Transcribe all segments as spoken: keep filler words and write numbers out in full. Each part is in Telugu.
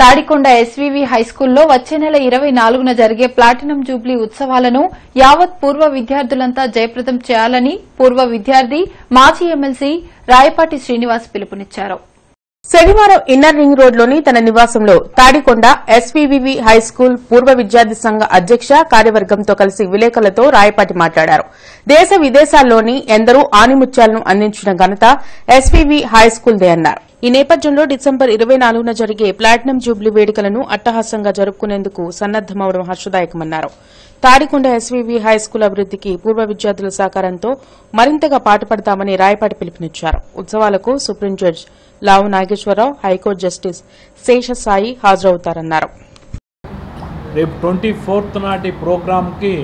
తాడికొండ ఎస్వీవీ హైస్కూల్లో వచ్చే నెల ఇరవై నాలుగున జరిగే ప్లాటినం జూబ్లీ ఉత్సవాలను యావత్ పూర్వ విద్యార్థులంతా జయప్రదం చేయాలని పూర్వ విద్యార్థి మాజీ ఎమ్మెల్సీ రాయపాటి శ్రీనివాస్ పిలుపునిచ్చారు. శనివారం ఇన్నర్ రింగ్ రోడ్లోని తన నివాసంలో తాడికొండ ఎస్వీవీ హైస్కూల్ పూర్వ విద్యార్థి సంఘ అధ్యక్ష కార్యవర్గంతో కలిసి విలేకరులతో రాయపాటి మాట్లాడారు. దేశ విదేశాల్లోని ఎందరో ఆణిముత్యాలను అందించిన ఘనత ఎస్వీవీ హైస్కూల్దే అన్నారు. ఈ నేపథ్యంలో డిసెంబర్ ఇరవై నాలుగున జరిగే ప్లాటినం జూబ్లీ వేడుకలను అట్టహాసంగా జరుపుకునేందుకు సన్నద్దమవడం హర్షదాయకమన్నారు. తాడికొండ ఎస్వీవీ హైస్కూల్ అభివృద్దికి పూర్వ విద్యార్థుల సహకారంతో మరింతగా పాటుపడతామని రాయపాటి పిలుపునిచ్చారు. ఉత్సవాలకు supreme judge Lavu Nageswararao, high court justice Seshasai హాజరవుతారన్నారు. రేపు ట్వంటీ ఫోర్త్ నాటి ప్రోగ్రాంకి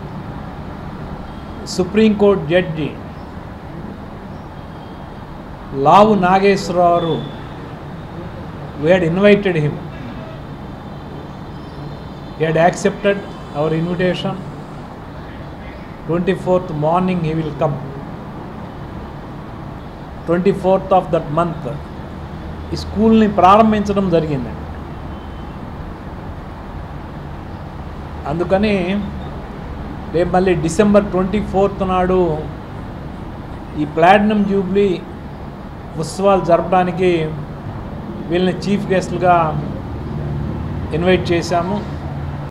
supreme court judge Lavu Nageswararao we had invited him. He had accepted our invitation. twenty-fourth morning he will come. twenty-fourth of that month ఈ స్కూల్ని ప్రారంభించడం జరిగింది. అందుకని రేపు మళ్ళీ డిసెంబర్ ట్వంటీ ఫోర్త్ నాడు ఈ ప్లాటినం జూబ్లీ ఉత్సవాలు జరపడానికి వీళ్ళని చీఫ్ గెస్ట్లుగా ఇన్వైట్ చేశాము.